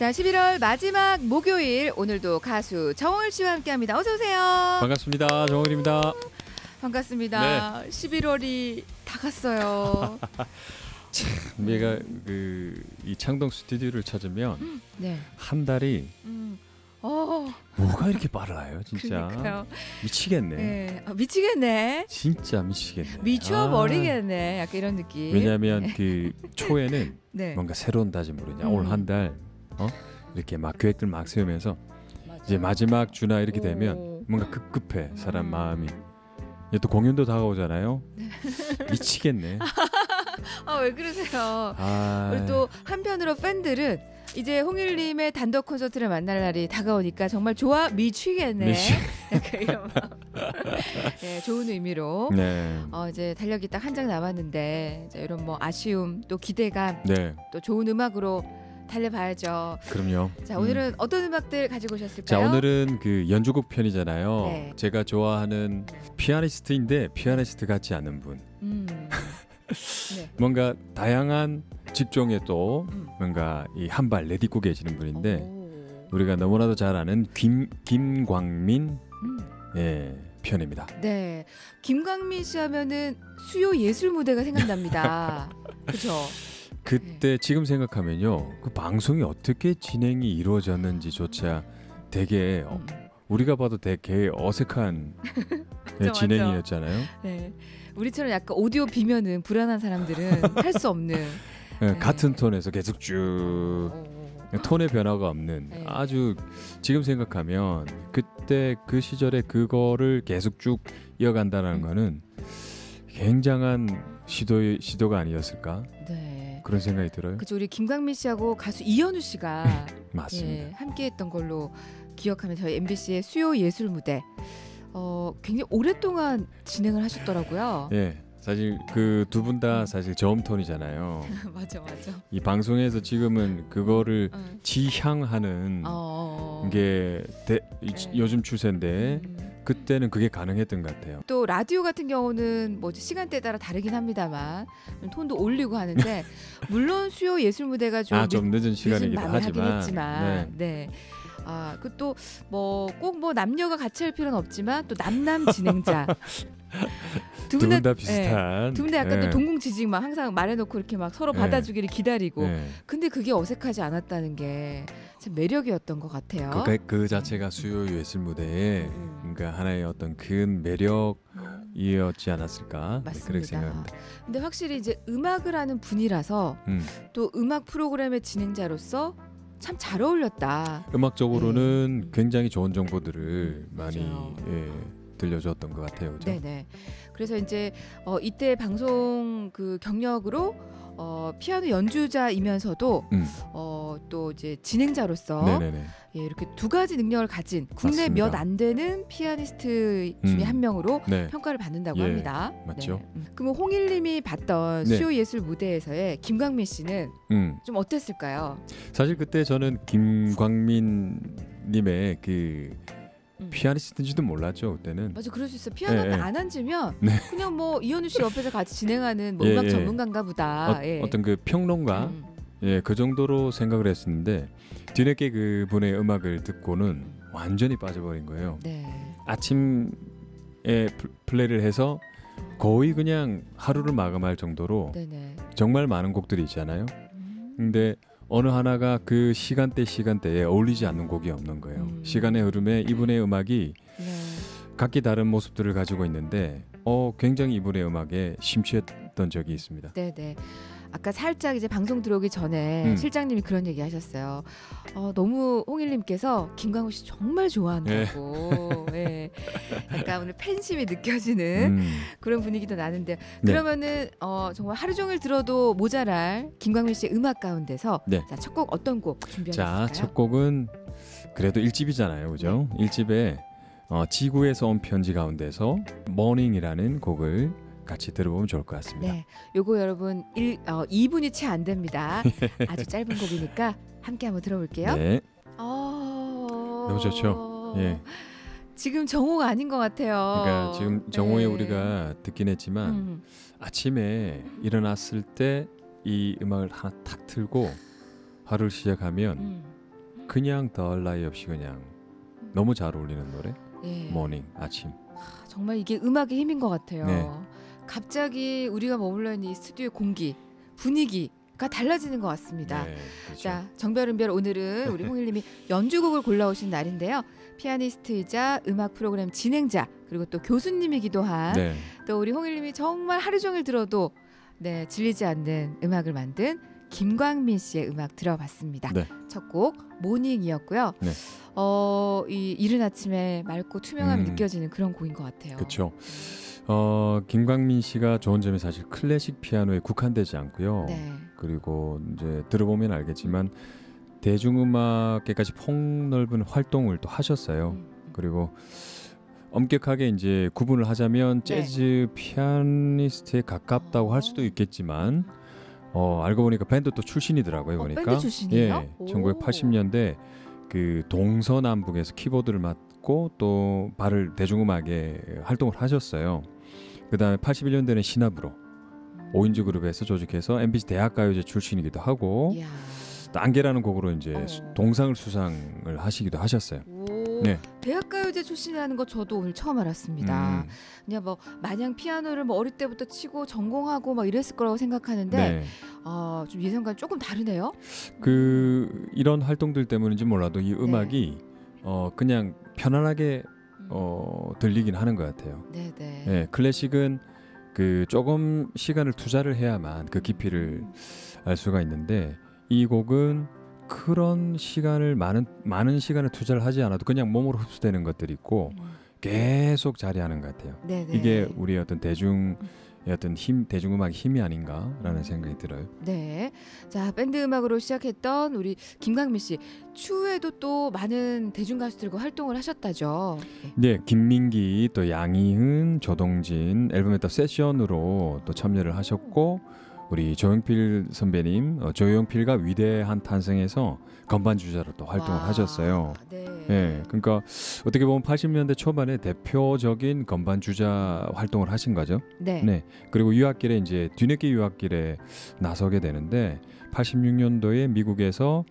자, 11월 마지막 목요일 오늘도 가수 정홍일 씨와 함께합니다. 어서 오세요. 반갑습니다. 정홍일입니다. 반갑습니다. 네. 11월이 다 갔어요. 참, 얘가 이 창동 스튜디오를 찾으면 네. 한 달이 뭐가 이렇게 빨라요, 진짜. 그러니까요. 미치겠네. 네. 미치겠네. 진짜 미치겠네. 미쳐버리겠네. 약간 이런 느낌. 왜냐하면 그 초에는 네. 뭔가 새로운 다짐으로 올 한 달 이렇게 막 계획들 막 세우면서 맞아. 이제 마지막 주나 이렇게 되면 뭔가 급급해 사람 마음이. 또 공연도 다가오잖아요. 미치겠네. 왜 그러세요? 우리 또 한편으로 팬들은 이제 홍일님의 단독 콘서트를 만날 날이 다가오니까 정말 좋아 미치겠네. 이런 네, 좋은 의미로 이제 달력이 딱 한 장 남았는데 이런 뭐 아쉬움 또 기대감 또 좋은 음악으로 달려봐야죠. 그럼요. 자, 오늘은 어떤 음악들 가지고 오셨을까요? 자, 오늘은 그 연주곡 편이잖아요. 네. 제가 좋아하는 피아니스트인데 피아니스트 같지 않은 분. 네. 뭔가 다양한 직종에 또 뭔가 이 한 발 내딛고 계시는 분인데 우리가 너무나도 잘 아는 김광민 편입니다. 네, 김광민 씨 하면은 수요 예술 무대가 생각납니다. 그렇죠? 그때 지금 생각하면요, 그 방송이 어떻게 진행이 이루어졌는지조차 되게 우리가 봐도 되게 어색한 진행이었잖아요. 네, 우리처럼 약간 오디오 비면은 불안한 사람들은 할 수 없는 같은 톤에서 계속 쭉 톤의 변화가 없는 아주 지금 생각하면 그때 그 시절에 그거를 계속 쭉 이어간다는 거는 굉장한 시도가 아니었을까? 네. 그런 생각이 들어요. 그죠. 우리 김광민 씨하고 가수 이현우 씨가 맞습니다. 함께했던 걸로 기억하면 저희 MBC의 수요 예술 무대 굉장히 오랫동안 진행을 하셨더라고요. 네, 사실 그 두 분 다 사실 저음톤이잖아요. 맞아. 이 방송에서 지금은 그거를 지향하는 게 요즘 추세인데. 그때는 그게 가능했던 것 같아요. 또 라디오 같은 경우는 뭐 시간대에 따라 다르긴 합니다만 톤도 올리고 하는데 물론 수요 예술 무대가 좀 늦은 시간이기도 하지만 그 또 뭐 꼭 뭐 남녀가 같이 할 필요는 없지만 또 남남 진행자 두 분 다 비슷한 두 분 다 약간 또 동공지직 막 항상 말해놓고 이렇게 막 서로 받아주기를 기다리고 근데 그게 어색하지 않았다는 게 참 매력이었던 것 같아요. 그 자체가 수요 예술 무대의 그러니까 하나의 어떤 큰 매력이었지 않았을까? 맞습니다. 그렇게 생각합니다. 근데 확실히 이제 음악을 하는 분이라서 또 음악 프로그램의 진행자로서 참 잘 어울렸다. 음악적으로는 굉장히 좋은 정보들을 많이 들려줬던 것 같아요. 그렇죠? 네네. 그래서 이제 이때 방송 그 경력으로 피아노 연주자이면서도 또 이제 진행자로서 이렇게 두 가지 능력을 가진 국내 몇 안 되는 피아니스트 중에 한 명으로 평가를 받는다고 합니다. 맞죠. 그럼 홍일님이 봤던 수요 예술 무대에서의 김광민 씨는 좀 어땠을까요? 사실 그때 저는 김광민님의 그 피아니스트인지도 몰랐죠 그때는. 맞아, 그럴 수 있어. 피아노 안 앉으면 그냥 뭐 이현우 씨 옆에서 같이 진행하는 뭐 음악 전문가인가 보다. 어떤 그 평론가 그 정도로 생각을 했었는데 뒤늦게 그 분의 음악을 듣고는 완전히 빠져버린 거예요. 아침에 플레이를 해서 거의 그냥 하루를 마감할 정도로 정말 많은 곡들이 있잖아요. 근데 어느 하나가 그 시간대에 어울리지 않는 곡이 없는 거예요. 시간의 흐름에 이분의 음악이 각기 다른 모습들을 가지고 있는데 굉장히 이분의 음악에 심취했던 적이 있습니다. 네네. 아까 살짝 이제 방송 들어오기 전에 실장님이 그런 얘기 하셨어요. 너무 홍일님께서 김광호 씨 정말 좋아한다고. 약간 오늘 팬심이 느껴지는 그런 분위기도 나는데 그러면은 정말 하루 종일 들어도 모자랄 김광민 씨의 음악 가운데서 자, 첫 곡 어떤 곡 준비하셨을까요? 자, 첫 곡은 그래도 1집이잖아요. 그죠? 1집에 지구에서 온 편지 가운데서 모닝이라는 곡을 같이 들어보면 좋을 것 같습니다. 네, 요거 여러분 2분이 채 안 됩니다. 아주 짧은 곡이니까 함께 한번 들어볼게요. 네. 너무 좋죠. 지금 정오가 아닌 것 같아요. 그러니까 지금 정오에 우리가 듣긴 했지만 아침에 일어났을 때 이 음악을 하나 탁 틀고 하루를 시작하면 그냥 더할 나위 없이 그냥 너무 잘 어울리는 노래. 예. 모닝 아침. 정말 이게 음악의 힘인 것 같아요. 네. 갑자기 우리가 머물러 있는 이 스튜디오의 공기, 분위기가 달라지는 것 같습니다. 네, 그렇죠. 자, 정별은별 오늘은 우리 홍일님이 연주곡을 골라오신 날인데요. 피아니스트이자 음악 프로그램 진행자 그리고 또 교수님이기도 한 네. 또 우리 홍일님이 정말 하루 종일 들어도 네, 질리지 않는 음악을 만든 김광민 씨의 음악 들어봤습니다. 네. 첫 곡 모닝이었고요. 네. 이 이른 아침에 맑고 투명함이 느껴지는 그런 곡인 것 같아요. 그렇죠. 김광민 씨가 좋은 점이 사실 클래식 피아노에 국한되지 않고요. 네. 그리고 이제 들어보면 알겠지만 대중음악계까지 폭넓은 활동을 또 하셨어요. 그리고 엄격하게 이제 구분을 하자면 재즈 피아니스트에 가깝다고 할 수도 있겠지만 알고 보니까 밴드 또 출신이더라고요. 보니까. 밴드 출신이에요? 예, 1980년대 그 동서남북에서 키보드를 맡고 또 발을 대중음악에 활동을 하셨어요. 그다음에 81년대는 신압으로 5인조 그룹에서 조직해서 MBC 대학가요제 출신이기도 하고 이야. 또 안개라는 곡으로 이제 동상을 수상을 하시기도 하셨어요. 네. 대학가요제 출신이라는 거 저도 오늘 처음 알았습니다. 그냥 뭐 마냥 피아노를 뭐 어릴 때부터 치고 전공하고 막 이랬을 거라고 생각하는데 네. 좀 예상과는 조금 다르네요. 이런 활동들 때문인지 몰라도 이 음악이 그냥 편안하게 들리긴 하는 것 같아요. 네네. 네, 클래식은 그 조금 시간을 투자를 해야만 그 깊이를 알 수가 있는데 이 곡은 그런 시간을 많은 시간을 투자를 하지 않아도 그냥 몸으로 흡수되는 것들이 있고 계속 자리하는 것 같아요. 네네. 이게 우리의 어떤 대중음악의 힘이 아닌가라는 생각이 들어요. 네. 자, 밴드 음악으로 시작했던 우리 김광민 씨. 추후에도 또 많은 대중 가수들과 활동을 하셨다죠. 네, 김민기, 또 양희은, 조동진 앨범에 또 세션으로 또 참여를 하셨고 우리 조용필 선배님, 조용필과 위대한 탄생에서 건반 주자로 또 활동을 하셨어요. 네. 네, 그러니까 어떻게 보면 80년대 초반에 대표적인 건반 주자 활동을 하신 거죠. 네. 네. 그리고 유학길에 이제 뒤늦게 유학길에 나서게 되는데 86년도에 미국에서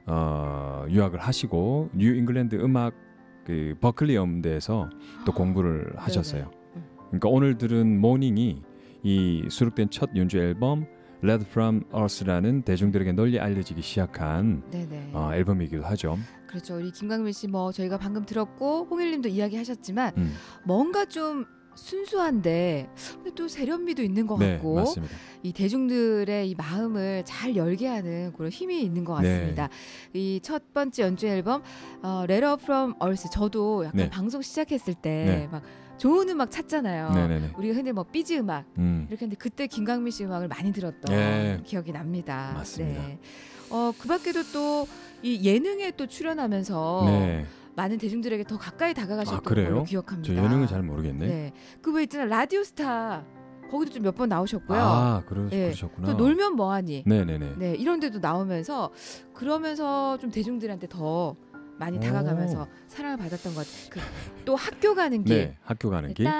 유학을 하시고 뉴 잉글랜드 음악 그 버클리 음대에서 또 공부를 하셨어요. 그러니까 오늘 들은 모닝이 이 수록된 첫 연주 앨범 Led From Earth라는 대중들에게 널리 알려지기 시작한 앨범이기도 하죠. 그렇죠. 우리 김광민 씨 뭐 저희가 방금 들었고 홍일님도 이야기하셨지만 뭔가 좀 순수한데 근데 또 세련미도 있는 것 같고 맞습니다. 이 대중들의 이 마음을 잘 열게 하는 그런 힘이 있는 것 같습니다. 이 첫 번째 연주 앨범 Letter From Earth 저도 약간 방송 시작했을 때 막 좋은 음악 찾잖아요. 네네네. 우리가 흔히 뭐 삐지 음악 이렇게 했는데 그때 김광민 씨 음악을 많이 들었던 기억이 납니다. 맞습니다. 네. 그 밖에도 또 이 예능에 또 출연하면서 많은 대중들에게 더 가까이 다가가셨던 걸로 기억합니다. 저 예능은 잘 모르겠네. 네. 그 왜 있잖아 라디오스타 거기도 좀 몇 번 나오셨고요. 그러셨구나. 또 놀면 뭐하니. 네네네. 네, 이런 데도 나오면서 그러면서 좀 대중들한테 더 많이 다가가면서 사랑을 받았던 것 같아요. 또 학교 가는 길. 네, 학교 가는 길.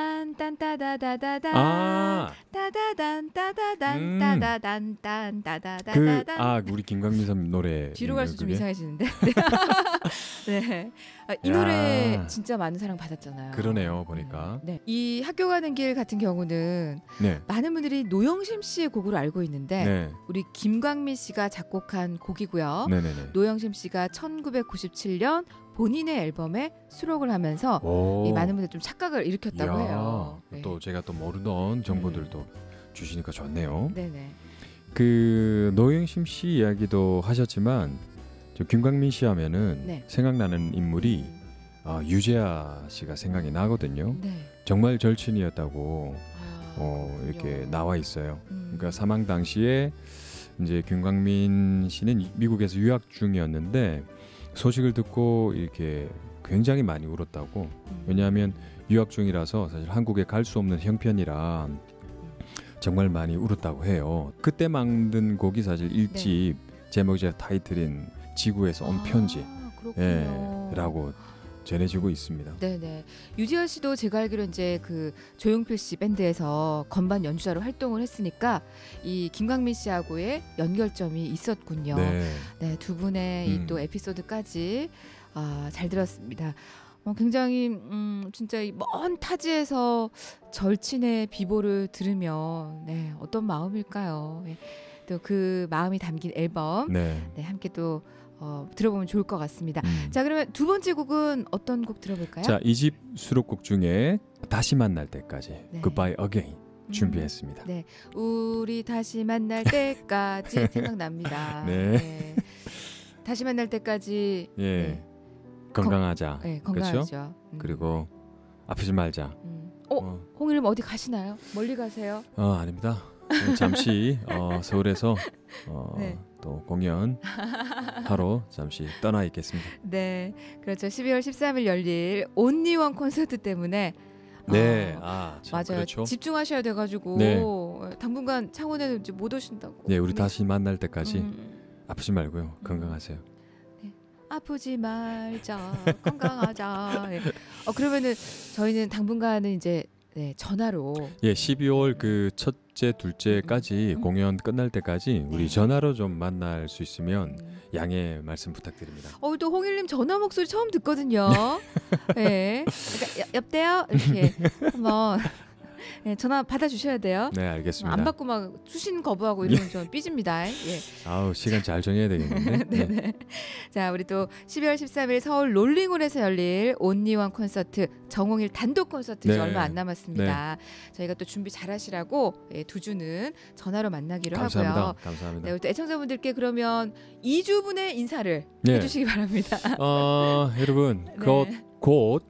딴딴따다다다단 따다단 따다단 따다단 딴 따다다다단. 우리 김광민 선배 노래. 뒤로 갈수록 좀 이상해지는데. 네. 이 노래 진짜 많은 사랑 받았잖아요. 그러네요, 보니까. 네. 이 학교 가는 길 같은 경우는 많은 분들이 노영심 씨의 곡으로 알고 있는데 우리 김광민 씨가 작곡한 곡이고요. 노영심 씨가 1997년 본인의 앨범에 수록을 하면서 이 많은 분들 좀 착각을 일으켰다고 해요. 또 제가 또 모르던 정보들도 주시니까 좋네요. 네네. 그 노영심 씨 이야기도 하셨지만 저 김광민 씨 하면은 생각나는 인물이 유재하 씨가 생각이 나거든요. 정말 절친이었다고 이렇게 나와 있어요. 그러니까 사망 당시에 이제 김광민 씨는 미국에서 유학 중이었는데 소식을 듣고 이렇게 굉장히 많이 울었다고. 왜냐하면 유학 중이라서 사실 한국에 갈 수 없는 형편이라 정말 많이 울었다고 해요. 그때 만든 곡이 사실 1집 제목이 타이틀인 지구에서 온 편지 라고 전해지고 있습니다. 네네. 유지아 씨도 제가 알기로 이제 그 조용필 씨 밴드에서 건반 연주자로 활동을 했으니까 이 김광민 씨하고의 연결점이 있었군요. 네, 네, 두 분의 이 또 에피소드까지 잘 들었습니다. 굉장히 진짜 이 먼 타지에서 절친의 비보를 들으면 네, 어떤 마음일까요? 네, 또 그 마음이 담긴 앨범 네, 함께 또 들어보면 좋을 것 같습니다. 자, 그러면 두 번째 곡은 어떤 곡 들어볼까요? 자, 이 집 수록곡 중에 다시 만날 때까지 네. Goodbye Again 준비했습니다. 네, 우리 다시 만날 때까지 생각납니다. 네. 네. 다시 만날 때까지 예. 네. 건강하자. 네, 건강하죠. 그렇죠? 그리고 아프지 말자. 홍일님 어디 가시나요? 멀리 가세요? 아닙니다. 잠시 서울에서 네. 또 공연 하러 잠시 떠나 있겠습니다. 네, 그렇죠. 12월 13일 열릴 온리원 콘서트 때문에 네, 맞아요. 그렇죠. 집중하셔야 돼가지고 네. 당분간 창원에는 이제 못 오신다고. 네, 우리 다시 만날 때까지 아프지 말고요, 건강하세요. 네. 아프지 말자, 건강하자. 네. 그러면은 저희는 당분간은 이제 네, 전화로. 예, 12월 그 첫째, 둘째까지 공연 끝날 때까지 우리 전화로 좀 만날 수 있으면 양해 말씀 부탁드립니다. 또 홍일님 전화 목소리 처음 듣거든요. 네, 그러니까 여보세요 이렇게 한번 네, 전화 받아주셔야 돼요. 네, 알겠습니다. 안 받고 막 수신 거부하고 이러면 좀 삐집니다. 예. 아우, 시간 잘 정해야 되겠는데. 네. 자, 우리 또 12월 13일 서울 롤링홀에서 열릴 온리원 콘서트 정홍일 단독 콘서트 이제 얼마 안 남았습니다. 네. 저희가 또 준비 잘하시라고 두 주는 전화로 만나기로 하고요. 감사합니다. 네, 또 애청자분들께 그러면 2주분의 인사를 해주시기 바랍니다. 여러분 곧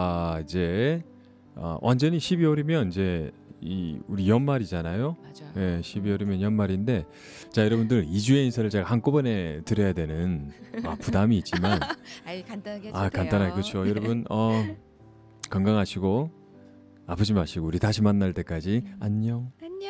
이제 완전히 12월이면 이제 우리 연말이잖아요. 맞아요. 네, 12월이면 연말인데, 자, 여러분들 2주의 인사를 제가 한꺼번에 드려야 되는 부담이 있지만 간단하게 해주세요. 간단하게 그렇죠. 여러분 건강하시고 아프지 마시고 우리 다시 만날 때까지 안녕.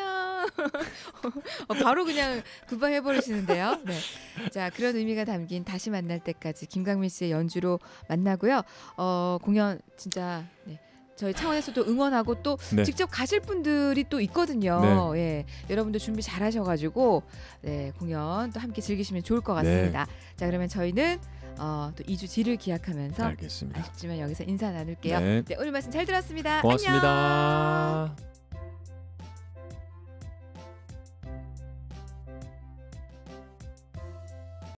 바로 그냥 굿바이 해버리시는데요. 네. 자, 그런 의미가 담긴 다시 만날 때까지 김광민 씨의 연주로 만나고요. 공연 진짜 저희 창원에서도 응원하고 또 직접 가실 분들이 또 있거든요. 네. 예, 여러분들 준비 잘 하셔가지고 공연 또 함께 즐기시면 좋을 것 같습니다. 네. 자, 그러면 저희는 또 2주 뒤를 기약하면서 알겠습니다. 아쉽지만 여기서 인사 나눌게요. 네. 오늘 말씀 잘 들었습니다. 고맙습니다. 안녕.